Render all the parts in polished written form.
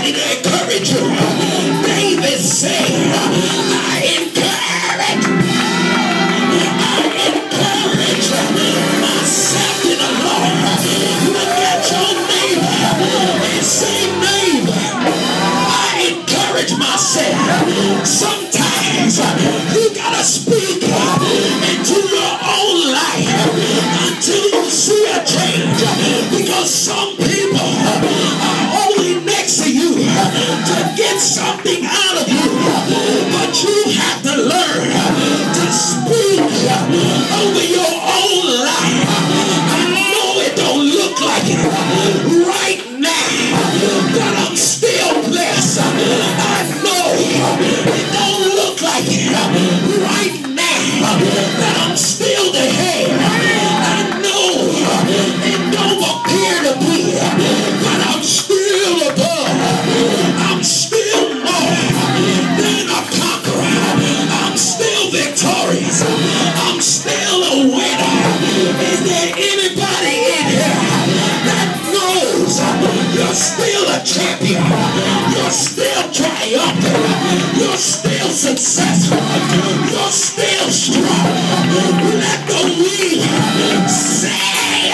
somebody to encourage you. David said, I encourage myself in the Lord. Look at your neighbor and say, neighbor, I encourage myself. Sometimes you gotta speak into your own life until you see a change, because some people are only next to you to get something out of you, but you have to learn to speak over your own life. I know it don't look like it right now, but I'm still blessed. I know it don't look like it right now, but I'm still the head. I know it don't appear to be, but I'm still above. I'm still more than a conqueror. I'm still victorious. I'm still a winner. Is there anybody in here that knows you're still a champion? You're still triumphant. You're still successful. You're still strong. Let the weak say,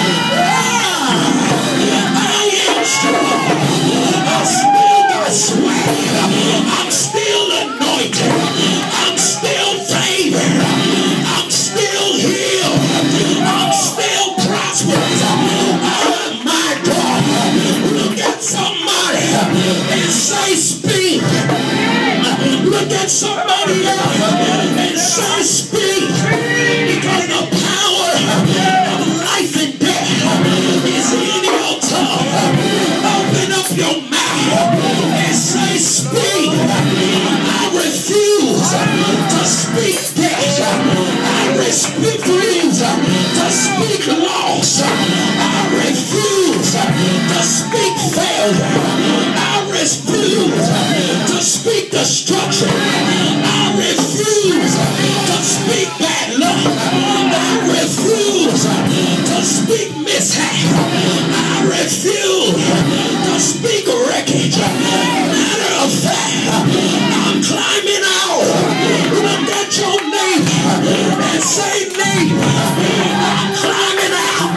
I am strong. I still got swag. I'm still anointed. I'm still favored. I'm still healed. I'm still prosperous. Oh my God. Look at somebody and say, speak. Look at somebody else and say, speak. Because the power of life and death is in your tongue. Open up your mouth and say, speak. I refuse to speak death. I refuse to speak loss. I refuse to speak failure. I refuse to speak destruction. I refuse to speak bad luck. I refuse to speak mishap. I refuse to speak wreckage. Matter of fact, I'm climbing out. Look at your neighbor and say, neighbor, I'm climbing out.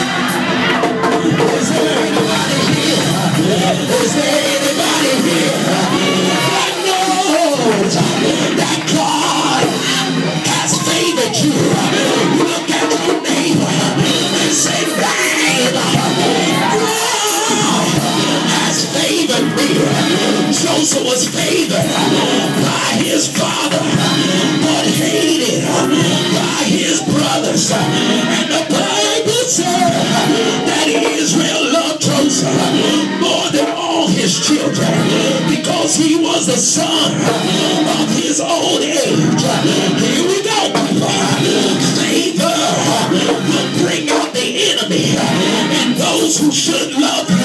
Is there anybody here? Is there anybody here that knows that God has favored you? Look at your neighbor and say, neighbor, God has favored me. Joseph was favored by his father, but hated by his brothers. And the Bible said that Israel loved Joseph more than all his children, because he was the son of his old age. Here we go, people. Favor will bring out the enemy, and those who should love him